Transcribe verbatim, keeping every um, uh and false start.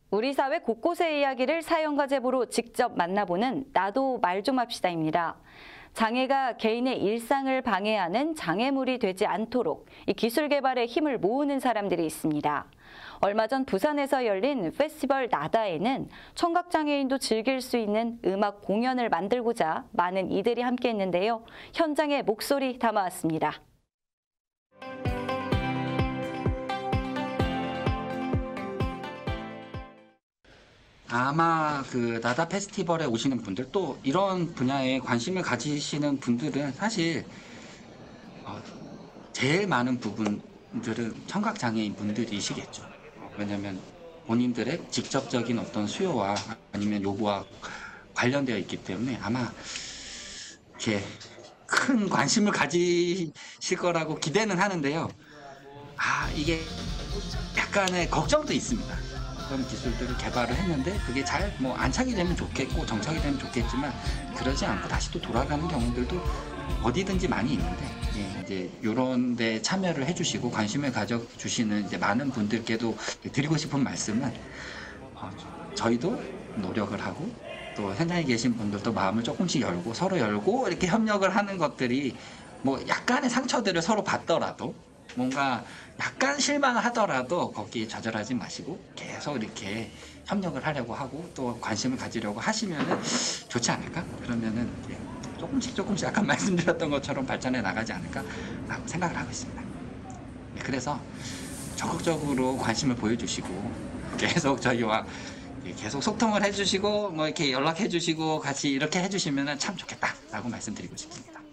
우리 사회 곳곳의 이야기를 사연과 제보로 직접 만나보는 나도 말 좀 합시다입니다. 장애가 개인의 일상을 방해하는 장애물이 되지 않도록 이 기술 개발에 힘을 모으는 사람들이 있습니다. 얼마 전 부산에서 열린 페스티벌 나다에는 청각장애인도 즐길 수 있는 음악 공연을 만들고자 많은 이들이 함께했는데요. 현장의 목소리 담아왔습니다. 아마 그 나다 페스티벌에 오시는 분들 또 이런 분야에 관심을 가지시는 분들은 사실 어, 제일 많은 부분들은 청각장애인 분들이시겠죠. 왜냐면 본인들의 직접적인 어떤 수요와 아니면 요구와 관련되어 있기 때문에 아마 이렇게 큰 관심을 가지실 거라고 기대는 하는데요. 아, 이게 약간의 걱정도 있습니다. 그런 기술들을 개발을 했는데 그게 잘 뭐 안착이 되면 좋겠고 정착이 되면 좋겠지만 그러지 않고 다시 또 돌아가는 경우들도 어디든지 많이 있는데, 예, 이제 이런 데 참여를 해주시고 관심을 가져주시는 이제 많은 분들께도 드리고 싶은 말씀은 어, 저희도 노력을 하고 또 현장에 계신 분들도 마음을 조금씩 열고 서로 열고 이렇게 협력을 하는 것들이 뭐 약간의 상처들을 서로 받더라도 뭔가 약간 실망을 하더라도 거기에 좌절하지 마시고 계속 이렇게 협력을 하려고 하고 또 관심을 가지려고 하시면은 좋지 않을까? 그러면은 조금씩 조금씩 아까 말씀드렸던 것처럼 발전해 나가지 않을까? 라고 생각을 하고 있습니다. 그래서 적극적으로 관심을 보여주시고 계속 저희와 계속 소통을 해주시고 뭐 이렇게 연락해 주시고 같이 이렇게 해주시면은 참 좋겠다라고 말씀드리고 싶습니다.